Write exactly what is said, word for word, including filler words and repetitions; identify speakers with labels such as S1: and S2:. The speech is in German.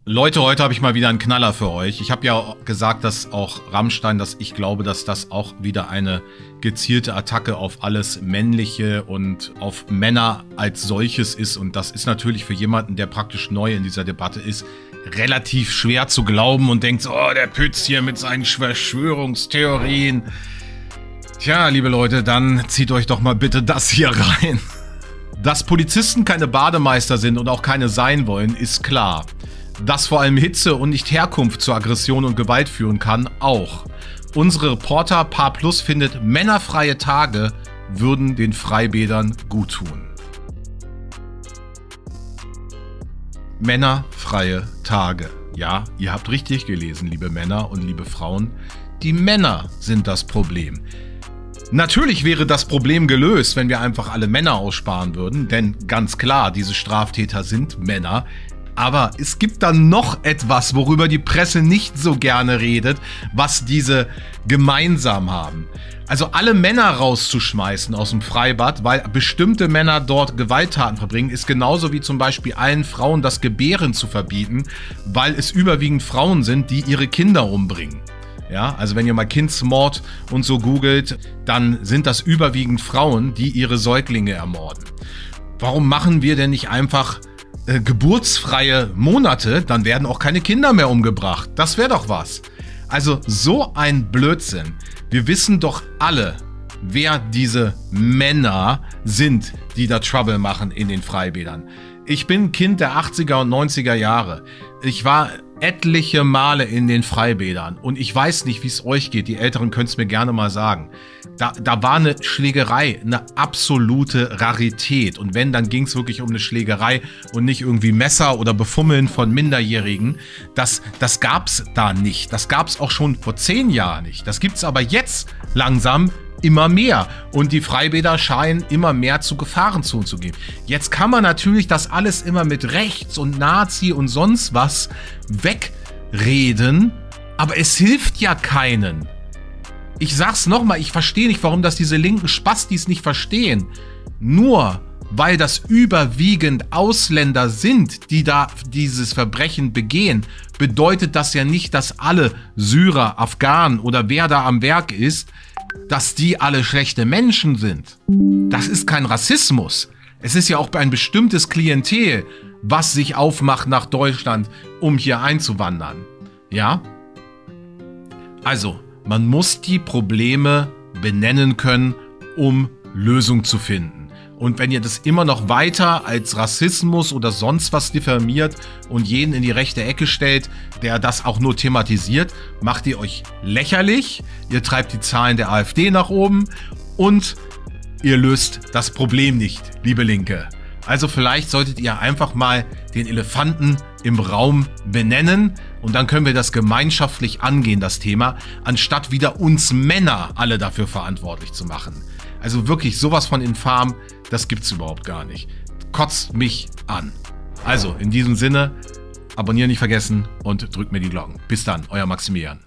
S1: Leute, heute habe ich mal wieder einen Knaller für euch. Ich habe ja gesagt, dass auch Rammstein, dass ich glaube, dass das auch wieder eine gezielte Attacke auf alles Männliche und auf Männer als solches ist. Und das ist natürlich für jemanden, der praktisch neu in dieser Debatte ist, relativ schwer zu glauben und denkt, oh, der Pütz hier mit seinen Verschwörungstheorien. Tja, liebe Leute, dann zieht euch doch mal bitte das hier rein. Dass Polizisten keine Bademeister sind und auch keine sein wollen, ist klar. Dass vor allem Hitze und nicht Herkunft zu Aggression und Gewalt führen kann, auch. Unsere Reporter Paar Plus findet, männerfreie Tage würden den Freibädern guttun. Männerfreie Tage. Ja, ihr habt richtig gelesen, liebe Männer und liebe Frauen. Die Männer sind das Problem. Natürlich wäre das Problem gelöst, wenn wir einfach alle Männer aussparen würden, denn ganz klar, diese Straftäter sind Männer. Aber es gibt dann noch etwas, worüber die Presse nicht so gerne redet, was diese gemeinsam haben. Also alle Männer rauszuschmeißen aus dem Freibad, weil bestimmte Männer dort Gewalttaten verbringen, ist genauso wie zum Beispiel allen Frauen das Gebären zu verbieten, weil es überwiegend Frauen sind, die ihre Kinder umbringen. Ja, also wenn ihr mal Kindsmord und so googelt, dann sind das überwiegend Frauen, die ihre Säuglinge ermorden. Warum machen wir denn nicht einfach äh, geburtsfreie Monate? Dann werden auch keine Kinder mehr umgebracht. Das wäre doch was. Also so ein Blödsinn. Wir wissen doch alle, wer diese Männer sind, die da Trouble machen in den Freibädern. Ich bin Kind der achtziger und neunziger Jahre. Ich war etliche Male in den Freibädern und ich weiß nicht, wie es euch geht. Die Älteren können es mir gerne mal sagen. Da, da war eine Schlägerei, eine absolute Rarität. Und wenn, dann ging es wirklich um eine Schlägerei und nicht irgendwie Messer oder Befummeln von Minderjährigen. Das, das gab es da nicht. Das gab es auch schon vor zehn Jahren nicht. Das gibt es aber jetzt langsam immer mehr. Und die Freibäder scheinen immer mehr zu Gefahrenzonen zu gehen. Jetzt kann man natürlich das alles immer mit Rechts und Nazi und sonst was wegreden, aber es hilft ja keinen. Ich sag's nochmal, ich verstehe nicht, warum das diese linken Spastis nicht verstehen. Nur weil das überwiegend Ausländer sind, die da dieses Verbrechen begehen, bedeutet das ja nicht, dass alle Syrer, Afghanen oder wer da am Werk ist, dass die alle schlechte Menschen sind. Das ist kein Rassismus. Es ist ja auch ein bestimmtes Klientel, was sich aufmacht nach Deutschland, um hier einzuwandern. Ja? Also, man muss die Probleme benennen können, um Lösungen zu finden. Und wenn ihr das immer noch weiter als Rassismus oder sonst was diffamiert und jeden in die rechte Ecke stellt, der das auch nur thematisiert, macht ihr euch lächerlich, ihr treibt die Zahlen der AfD nach oben und ihr löst das Problem nicht, liebe Linke. Also vielleicht solltet ihr einfach mal den Elefanten im Raum benennen und dann können wir das gemeinschaftlich angehen, das Thema, anstatt wieder uns Männer alle dafür verantwortlich zu machen. Also wirklich sowas von infam, das gibt's überhaupt gar nicht. Kotzt mich an. Also in diesem Sinne, abonnieren nicht vergessen und drückt mir die Glocken. Bis dann, euer Maximilian.